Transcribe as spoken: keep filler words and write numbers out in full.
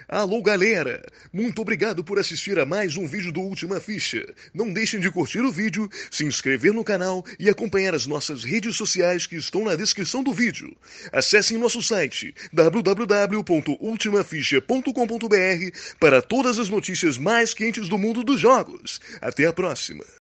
Alô, galera! Muito obrigado por assistir a mais um vídeo do Última Ficha. Não deixem de curtir o vídeo, se inscrever no canal e acompanhar as nossas redes sociais que estão na descrição do vídeo. Acessem nosso site w w w ponto ultima ficha ponto com ponto b r para todas as notícias mais quentes do mundo dos jogos. Até a próxima!